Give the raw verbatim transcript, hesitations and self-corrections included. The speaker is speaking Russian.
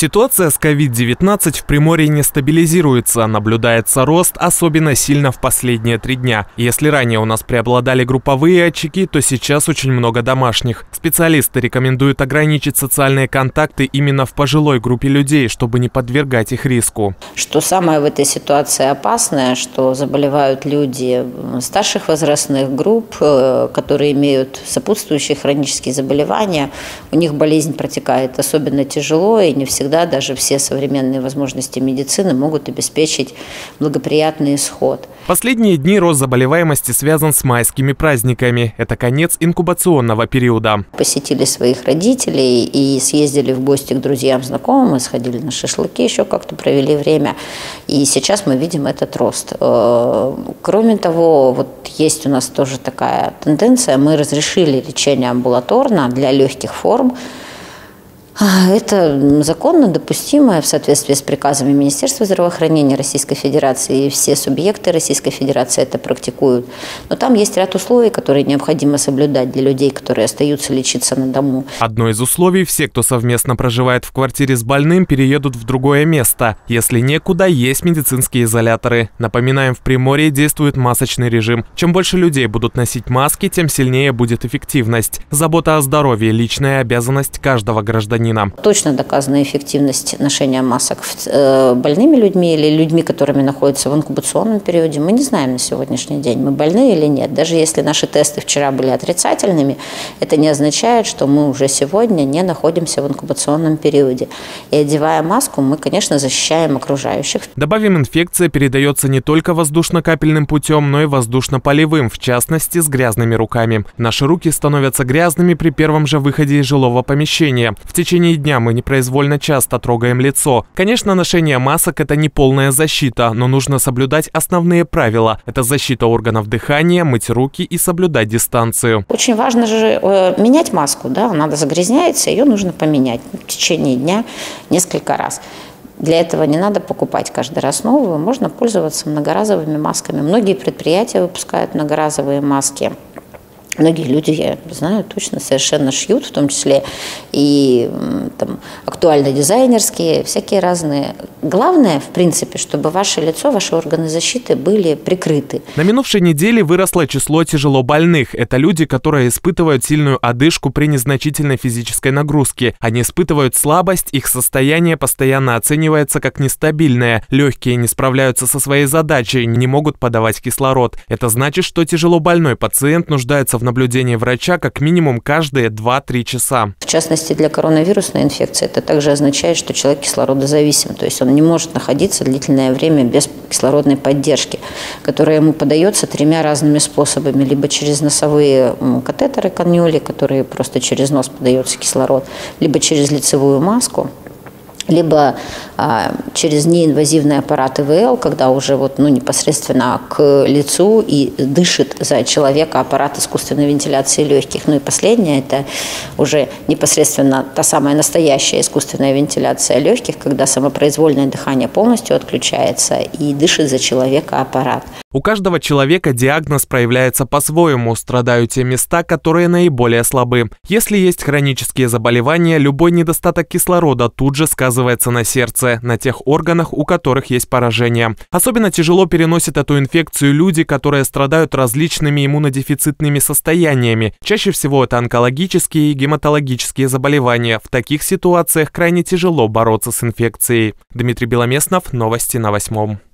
Ситуация с ковид девятнадцать в Приморье не стабилизируется, наблюдается рост, особенно сильно в последние три дня. Если ранее у нас преобладали групповые очаги, то сейчас очень много домашних. Специалисты рекомендуют ограничить социальные контакты именно в пожилой группе людей, чтобы не подвергать их риску. Что самое в этой ситуации опасное, что заболевают люди старших возрастных групп, которые имеют сопутствующие хронические заболевания. У них болезнь протекает особенно тяжело, и не всегда Всегда даже все современные возможности медицины могут обеспечить благоприятный исход. Последние дни рост заболеваемости связан с майскими праздниками. Это конец инкубационного периода. Посетили своих родителей и съездили в гости к друзьям, знакомым, сходили на шашлыки, еще как-то провели время. И сейчас мы видим этот рост. Кроме того, вот есть у нас тоже такая тенденция. Мы разрешили лечение амбулаторно для легких форм. Это законно допустимое в соответствии с приказами Министерства здравоохранения Российской Федерации, и все субъекты Российской Федерации это практикуют. Но там есть ряд условий, которые необходимо соблюдать для людей, которые остаются лечиться на дому. Одно из условий – все, кто совместно проживает в квартире с больным, переедут в другое место. Если некуда, есть медицинские изоляторы. Напоминаем, в Приморье действует масочный режим. Чем больше людей будут носить маски, тем сильнее будет эффективность. Забота о здоровье – личная обязанность каждого гражданина. Точно доказана эффективность ношения масок больными людьми или людьми, которыми находятся в инкубационном периоде. Мы не знаем на сегодняшний день, мы больны или нет. Даже если наши тесты вчера были отрицательными, это не означает, что мы уже сегодня не находимся в инкубационном периоде. И одевая маску, мы, конечно, защищаем окружающих. Добавим, инфекция передается не только воздушно-капельным путем, но и воздушно-полевым, в частности, с грязными руками. Наши руки становятся грязными при первом же выходе из жилого помещения. В В течение дня мы непроизвольно часто трогаем лицо. Конечно, ношение масок – это не полная защита, но нужно соблюдать основные правила. Это защита органов дыхания, мыть руки и соблюдать дистанцию. Очень важно же э, менять маску, да, она загрязняется, ее нужно поменять в течение дня несколько раз. Для этого не надо покупать каждый раз новую, можно пользоваться многоразовыми масками. Многие предприятия выпускают многоразовые маски. Многие люди, я знаю, точно совершенно шьют, в том числе и там, актуально-дизайнерские, всякие разные. Главное, в принципе, чтобы ваше лицо, ваши органы защиты были прикрыты. На минувшей неделе выросло число тяжело больных. Это люди, которые испытывают сильную одышку при незначительной физической нагрузке. Они испытывают слабость, их состояние постоянно оценивается как нестабильное. Легкие не справляются со своей задачей, не могут подавать кислород. Это значит, что тяжело больной пациент нуждается в в наблюдении врача как минимум каждые два-три часа. В частности, для коронавирусной инфекции это также означает, что человек кислородозависим, то есть он не может находиться длительное время без кислородной поддержки, которая ему подается тремя разными способами: либо через носовые катетеры, канюли, которые просто через нос подается кислород, либо через лицевую маску, либо а, через неинвазивный аппарат И В Л, когда уже вот, ну, непосредственно к лицу и дышит за человека аппарат искусственной вентиляции легких. Ну и последнее – это уже непосредственно та самая настоящая искусственная вентиляция легких, когда самопроизвольное дыхание полностью отключается и дышит за человека аппарат. У каждого человека диагноз проявляется по-своему, страдают те места, которые наиболее слабы. Если есть хронические заболевания, любой недостаток кислорода тут же сказывается на сердце, на тех органах, у которых есть поражение. Особенно тяжело переносят эту инфекцию люди, которые страдают различными иммунодефицитными состояниями. Чаще всего это онкологические и гематологические заболевания. В таких ситуациях крайне тяжело бороться с инфекцией. Дмитрий Беломеснов, новости на восьмом.